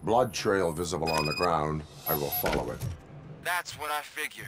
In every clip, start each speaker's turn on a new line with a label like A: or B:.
A: blood trail visible on the ground, I will follow it.
B: That's what I figured.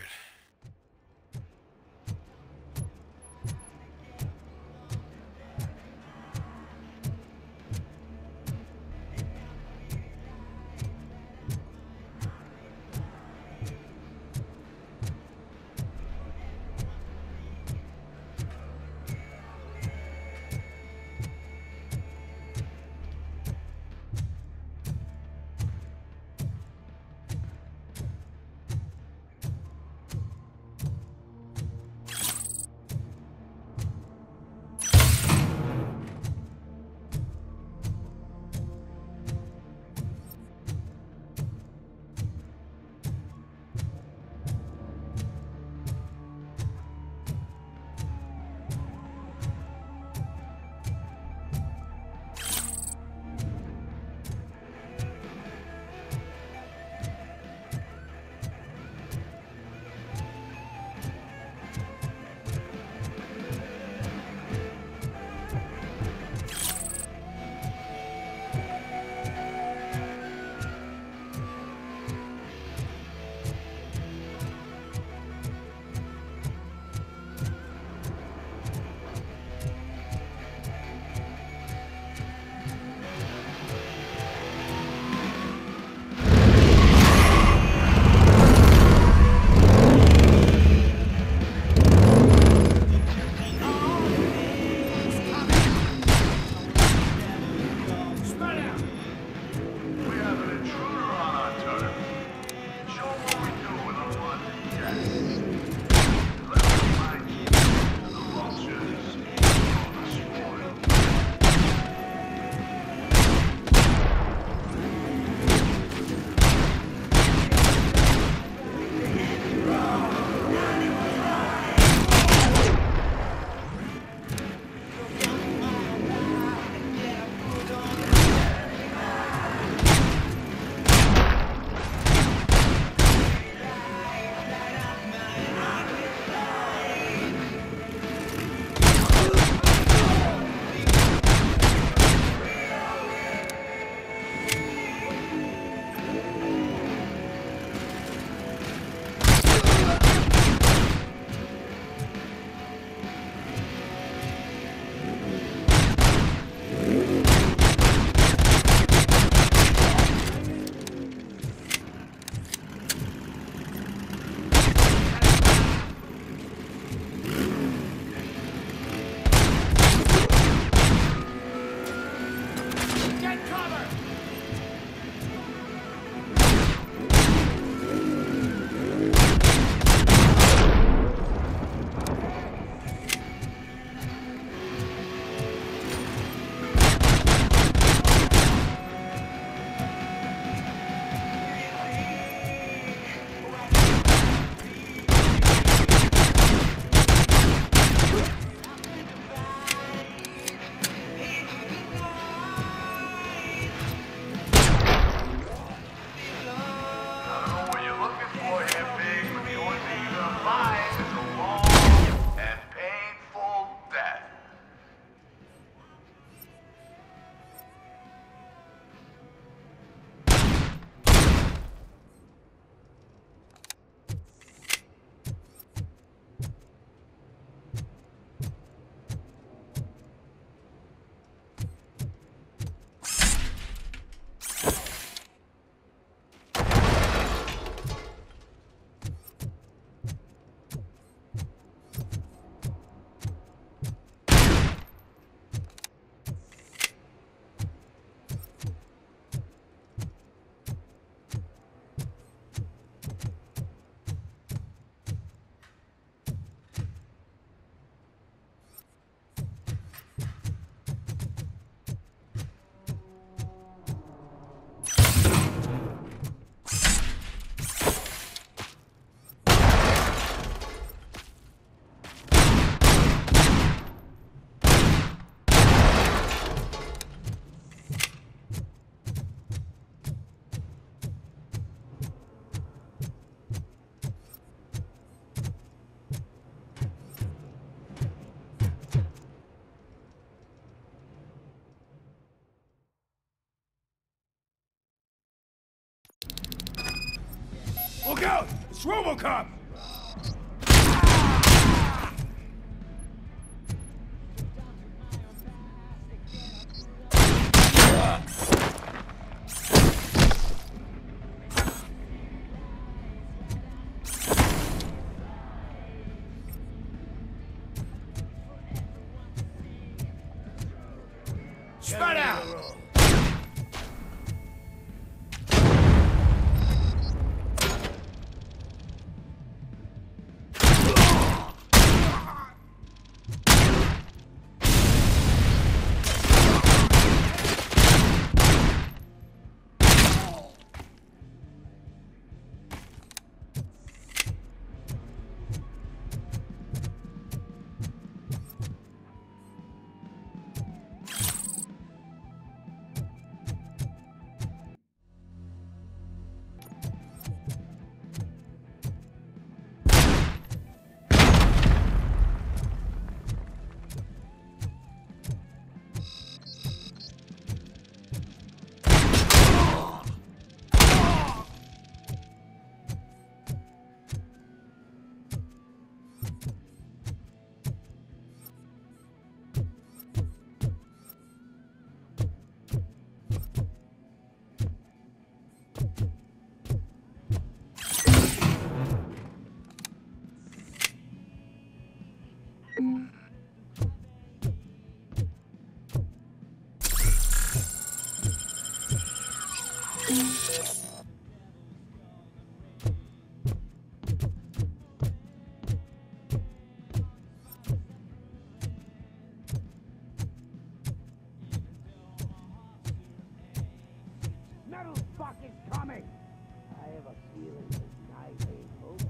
C: Look out! It's RoboCop! Spread out!
D: Metal's fucking coming! I have a feeling this night ain't over.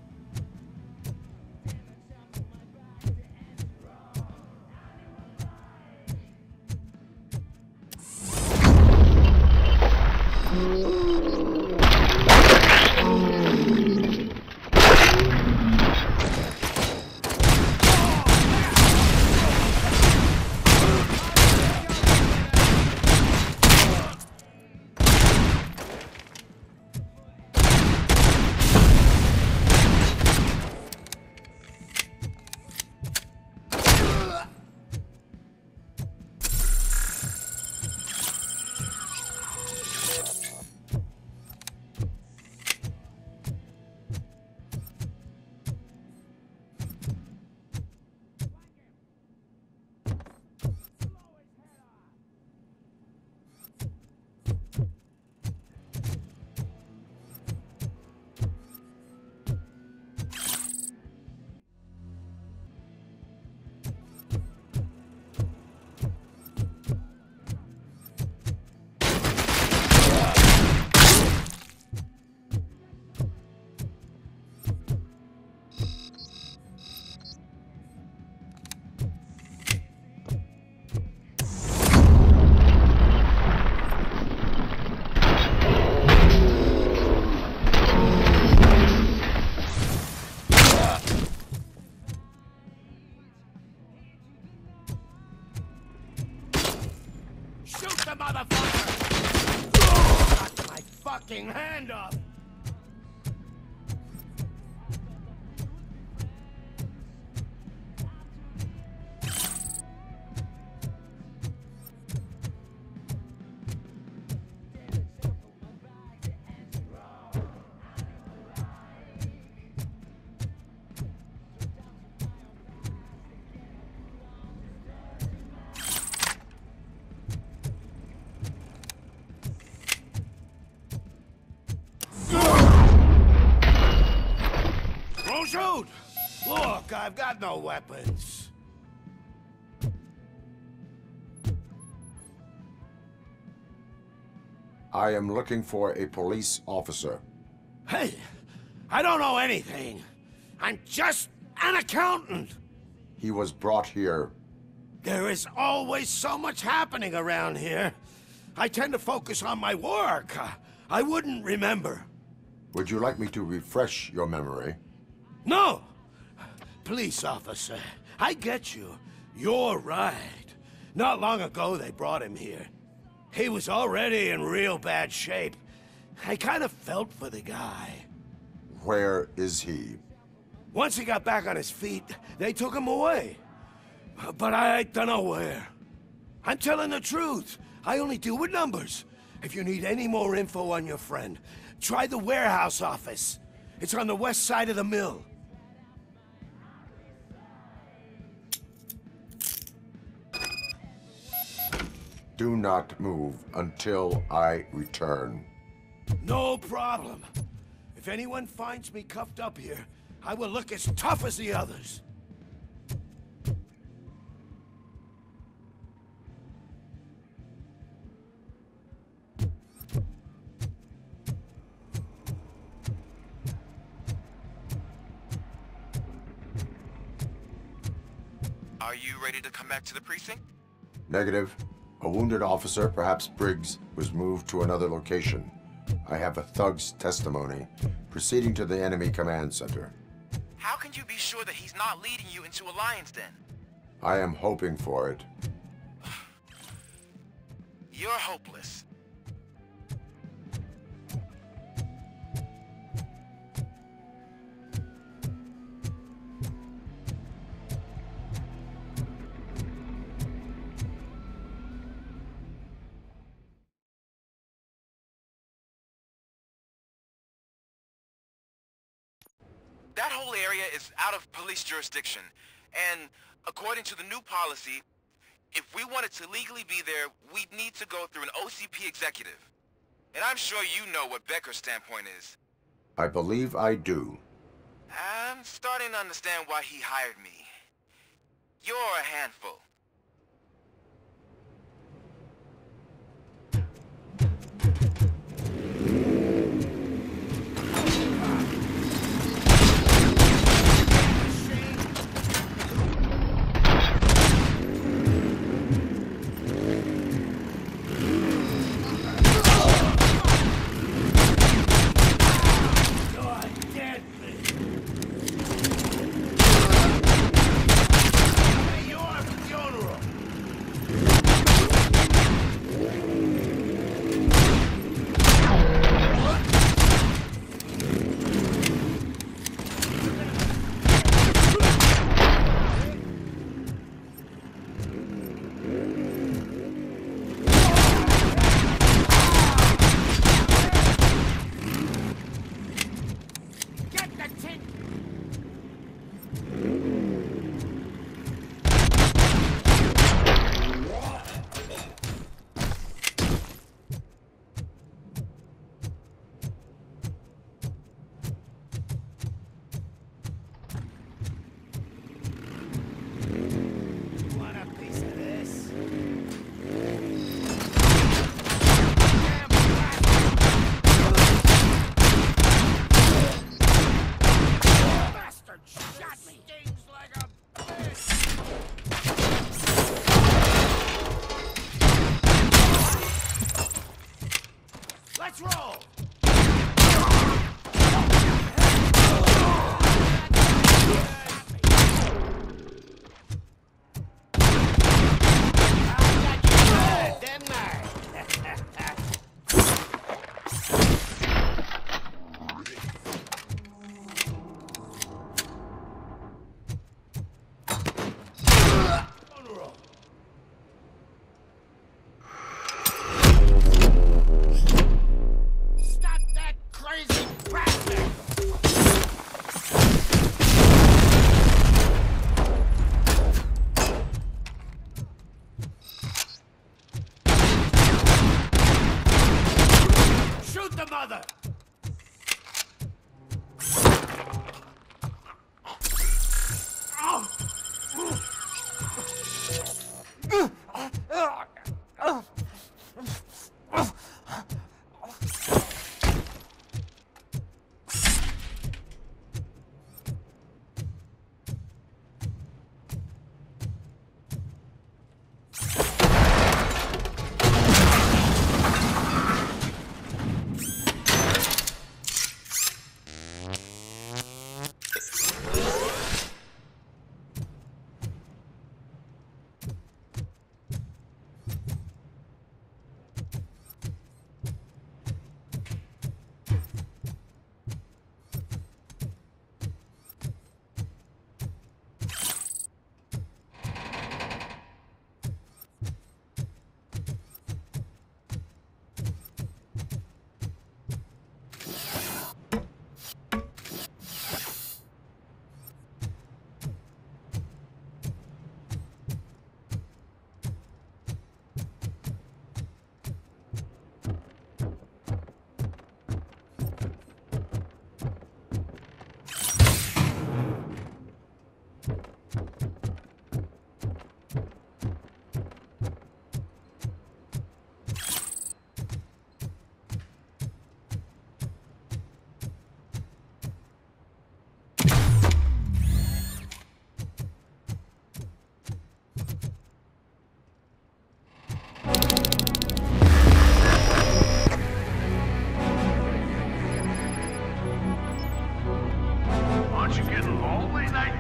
C: Shoot the motherfucker! Got my fucking hand up! Don't shoot! Look, I've got no weapons.
A: I am looking for a police officer.
C: Hey, I don't know anything. I'm just an accountant.
A: He was brought here.
C: There is always so much happening around here. I tend to focus on my work. I wouldn't remember.
A: Would you like me to refresh your memory?
C: No! Police officer, I get you. You're right. Not long ago they brought him here. He was already in real bad shape. I kind of felt for the guy.
A: Where is he?
C: Once he got back on his feet, they took him away. But I don't know where. I'm telling the truth. I only deal with numbers. If you need any more info on your friend, try the warehouse office. It's on the west side of the mill.
A: Do not move until I return.
C: No problem. If anyone finds me cuffed up here, I will look as tough as the others.
B: Are you ready to come back to the precinct?
A: Negative. A wounded officer, perhaps Briggs, was moved to another location. I have a thug's testimony, proceeding to the enemy command center.
B: How can you be sure that he's not leading you into a lion's den?
A: I am hoping for it.
B: You're hopeless. That whole area is out of police jurisdiction, and according to the new policy, if we wanted to legally be there, we'd need to go through an OCP executive. And I'm sure you know what Becker's standpoint is.
A: I believe I do.
B: I'm starting to understand why he hired me. You're a handful.
C: Let's roll!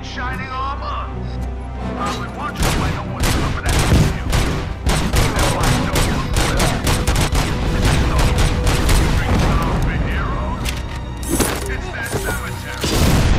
E: in shining armor? I would wonder why no one's coming after you. Now I know you're so, you bring down the heroes? It's that cemetery.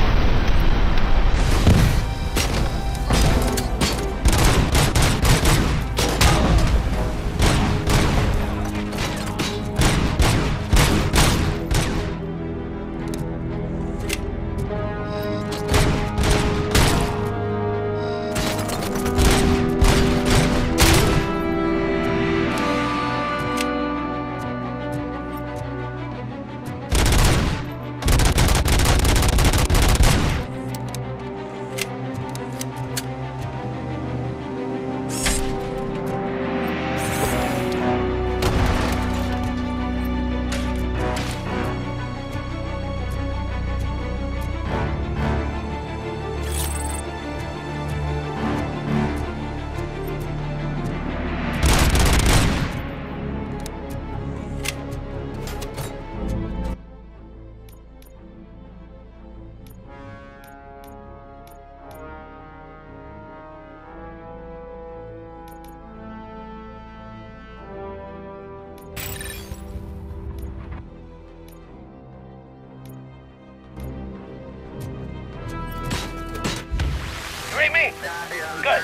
D: Good.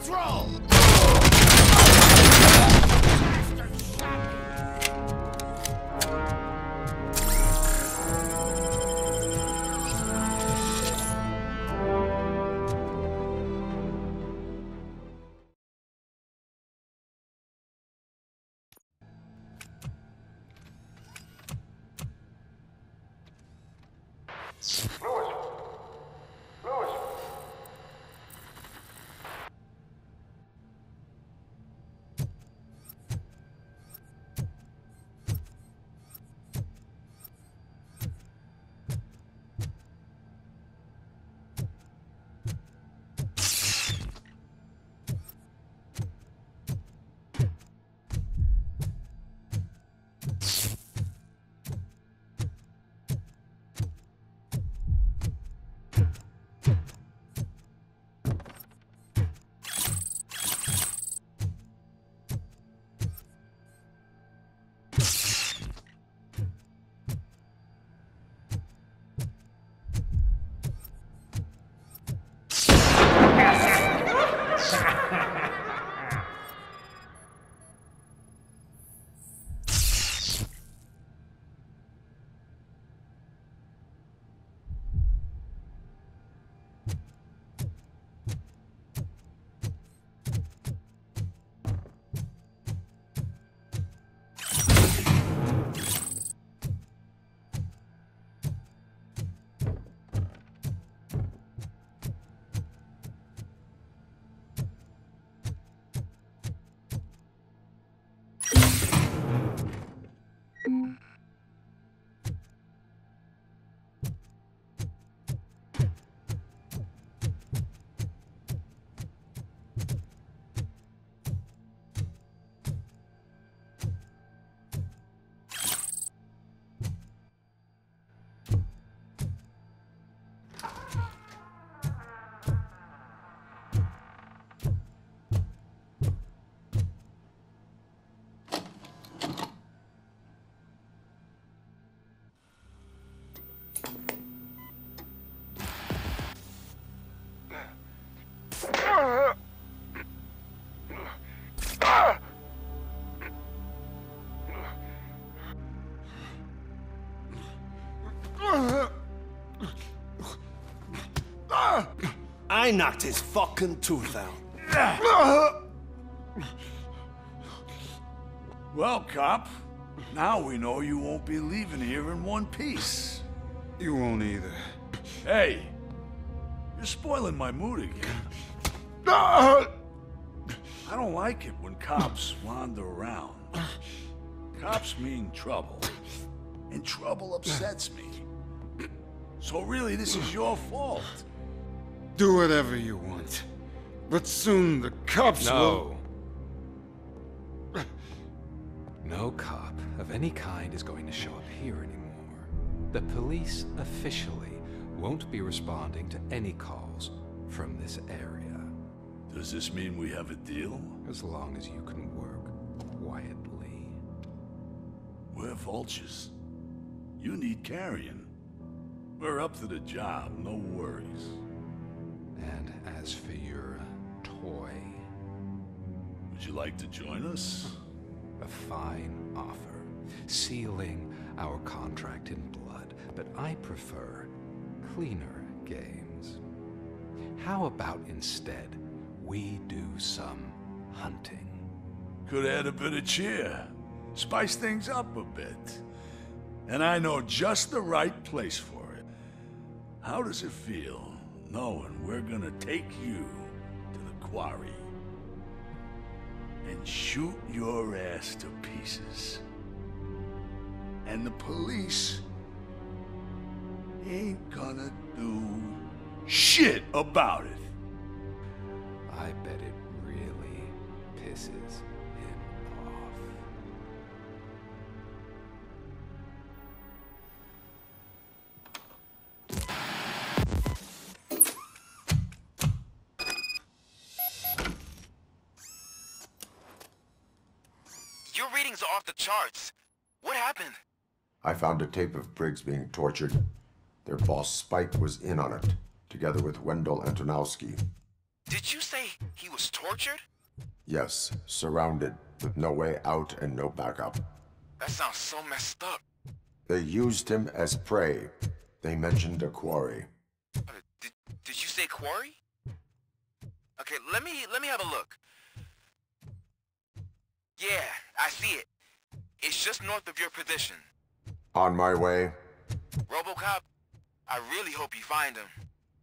C: Let's roll! I knocked his fucking tooth out.
E: Well, cop, now we know you won't be leaving here in one piece.
F: You won't either.
E: Hey, you're spoiling my mood again.
F: Ah!
E: I don't like it when cops wander around. Cops mean trouble, and trouble upsets me. So really, this is your fault.
F: Do whatever you want. But soon the cops will...
G: No cop of any kind is going to show up here anymore. The police officially won't be responding to any calls from this area.
E: Does this mean we have a deal?
G: As long as you can work quietly.
E: We're vultures. You need carrion. We're up to the job, no worries.
G: And as for your toy,
E: Would you like to join us?
G: a fine offer, sealing our contract in blood, but I prefer cleaner games. How about instead we do some hunting?
E: Could add a bit of cheer. Spice things up a bit. And I know just the right place for it. How does it feel knowing we're gonna take you to the quarry and shoot your ass to pieces? And the police ain't gonna do shit about it.
G: I bet it really pisses him off.
B: Your readings are off the charts. What happened?
A: I found a tape of Briggs being tortured. Their boss Spike was in on it, together with Wendell Antonowski.
B: Did you say he was tortured?
A: Yes, surrounded, with no way out and no backup.
B: That sounds so messed up.
A: They used him as prey. They mentioned a quarry.
B: Did you say quarry? Okay, let me have a look. Yeah, I see it. It's just north of your position.
A: On my way.
B: RoboCop, I really hope you find him.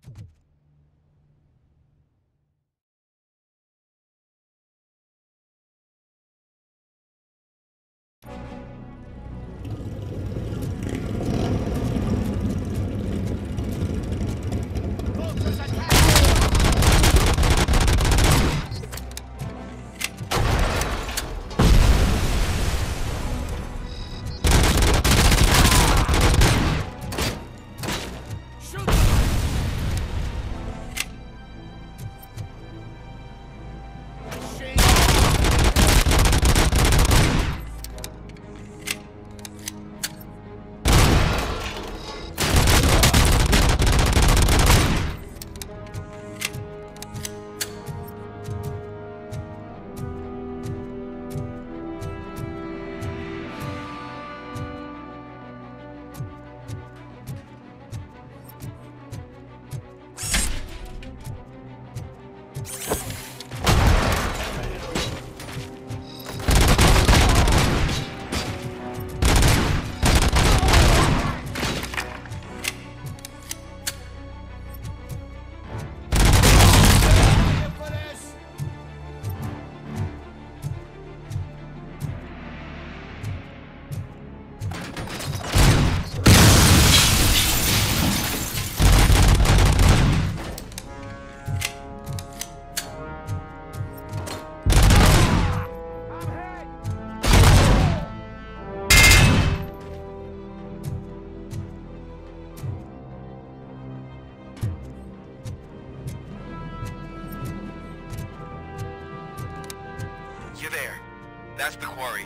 B: You're there. That's the quarry.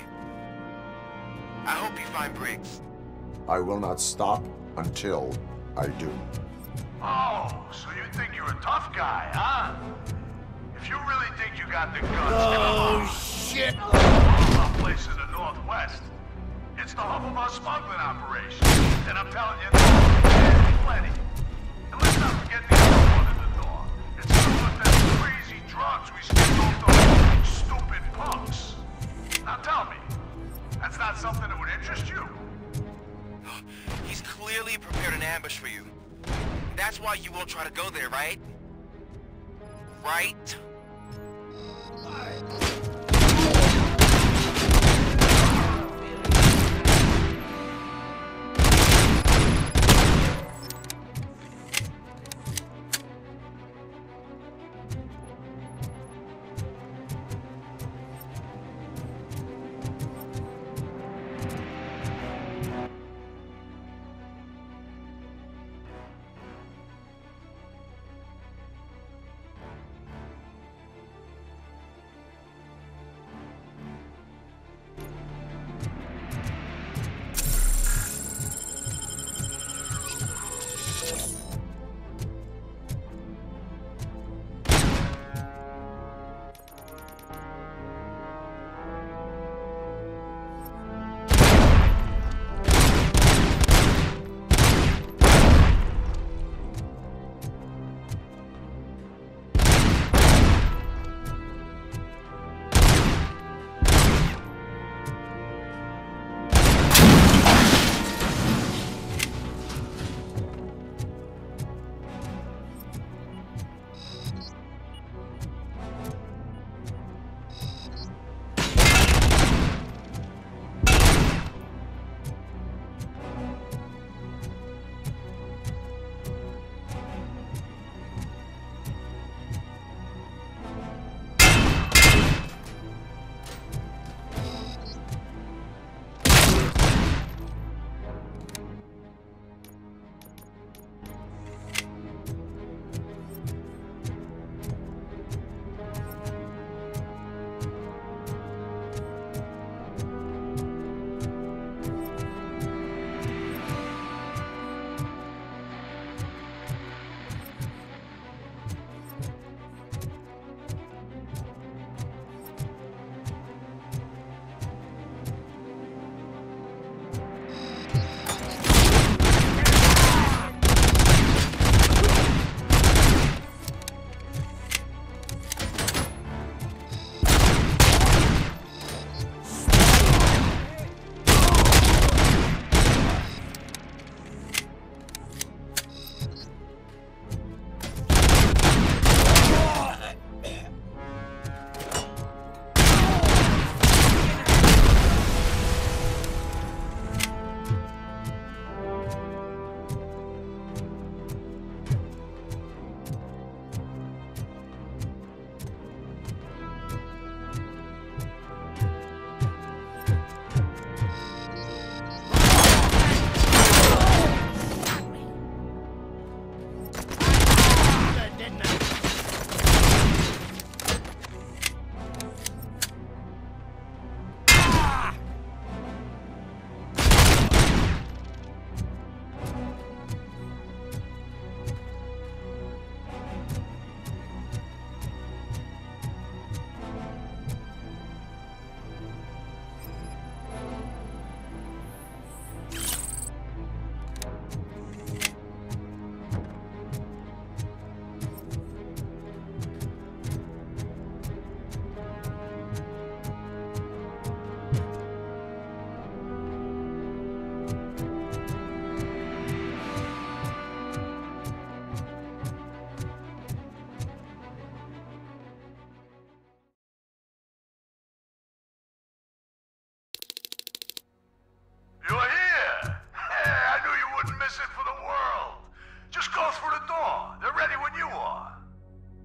B: I hope you find Briggs.
A: I will not stop until I do.
E: Oh, so you think you're a tough guy, huh? If you really think you got the guts,
C: Oh, shit!
E: some place in the Northwest. It's the hub of our smuggling operation. And I'm telling you, there's plenty. And let's not forget the other one in the door. It's some of them crazy drugs we skipped off those stupid punks. Now tell me, that's not something that would interest you?
B: He's clearly prepared an ambush for you. That's why you won't try to go there, right? Right?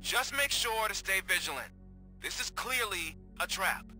B: Just make sure to stay vigilant. This is clearly a trap.